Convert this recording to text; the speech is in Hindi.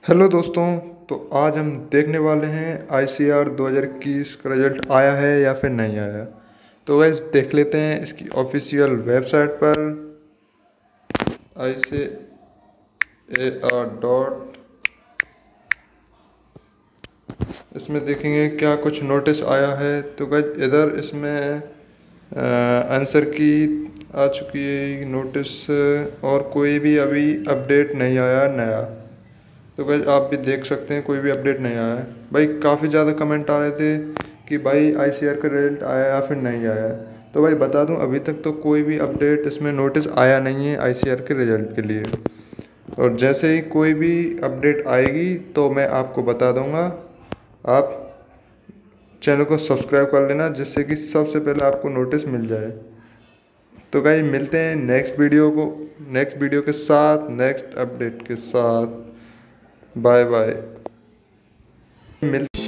हेलो दोस्तों। तो आज हम देखने वाले हैं आईसीआर 2021 का रिजल्ट आया है या फिर नहीं आया। तो गैस देख लेते हैं इसकी ऑफिशियल वेबसाइट पर ICAR डॉट। इसमें देखेंगे क्या कुछ नोटिस आया है। तो गैस इधर इसमें आंसर की आ चुकी है नोटिस, और कोई भी अभी अपडेट नहीं आया नया। तो भाई आप भी देख सकते हैं कोई भी अपडेट नहीं आया है। भाई काफ़ी ज़्यादा कमेंट आ रहे थे कि भाई आईसीआर का रिजल्ट आया या फिर नहीं आया। तो भाई बता दूं अभी तक तो कोई भी अपडेट इसमें नोटिस आया नहीं है आईसीआर के रिजल्ट के लिए। और जैसे ही कोई भी अपडेट आएगी तो मैं आपको बता दूंगा। आप चैनल को सब्सक्राइब कर लेना जिससे कि सबसे पहले आपको नोटिस मिल जाए। तो गाइस मिलते हैं नेक्स्ट वीडियो के साथ, नेक्स्ट अपडेट के साथ। Bye bye.